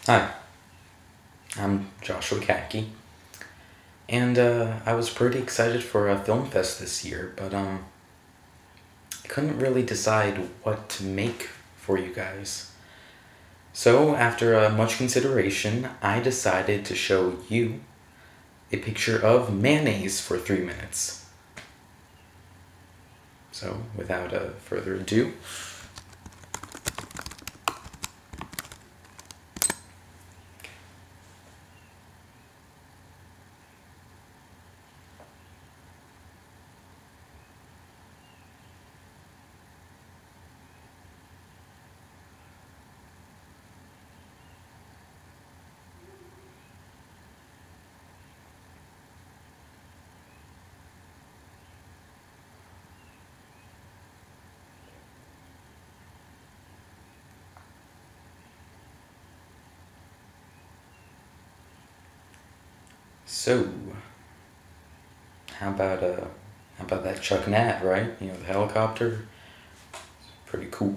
Hi, I'm Joshua Kacke, and I was pretty excited for a film fest this year, but I couldn't really decide what to make for you guys. So after much consideration, I decided to show you a picture of mayonnaise for 3 minutes. So without further ado, so how about that Chuck Nat, right? You know, the helicopter. Pretty cool.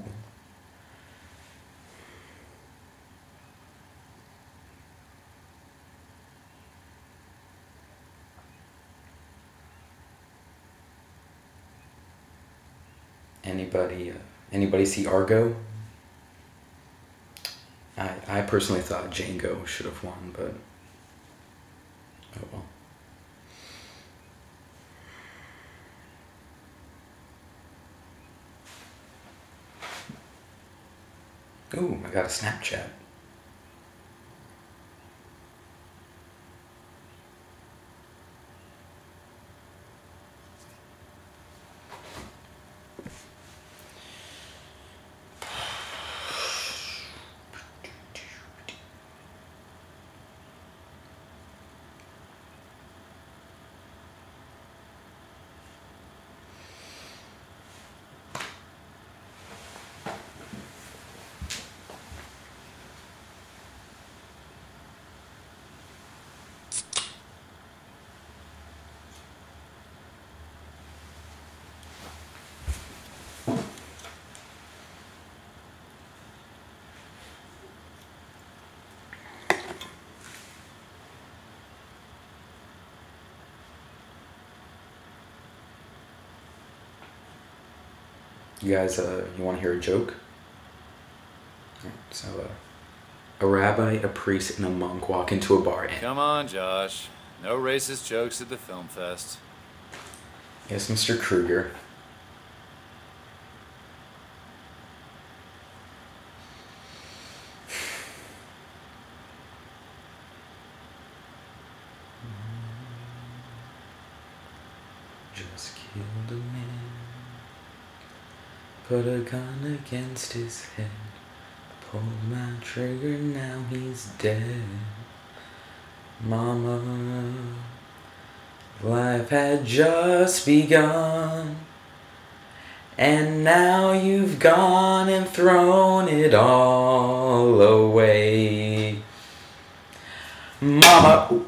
Anybody see Argo? I personally thought Django should have won, but oh well. Ooh, I got a Snapchat. You guys, you want to hear a joke? So, a rabbi, a priest, and a monk walk into a bar and... Come on, Josh. No racist jokes at the film fest. Yes, Mr. Kruger. Just killed a man. Put a gun against his head. Pulled my trigger, now he's dead. Mama, life had just begun, and now you've gone and thrown it all away. Mama.